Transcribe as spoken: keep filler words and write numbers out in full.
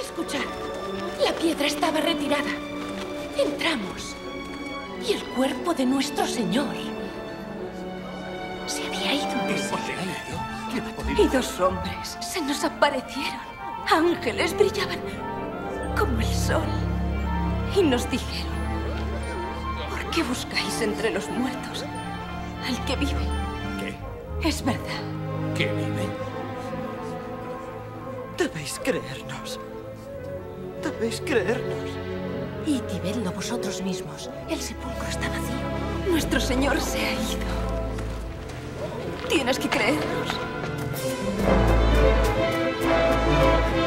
Escuchad. La piedra estaba retirada. Entramos. Y el cuerpo de nuestro Señor se había ido. Y dos hombres se nos aparecieron. Ángeles brillaban como el sol. Y nos dijeron: ¿por qué buscáis entre los muertos al que vive? ¿Qué? Es verdad. ¿Qué vive? Debéis creernos. Debéis creernos. Y vedlo vosotros mismos. El sepulcro está vacío. Nuestro Señor se ha ido. Tienes que creernos.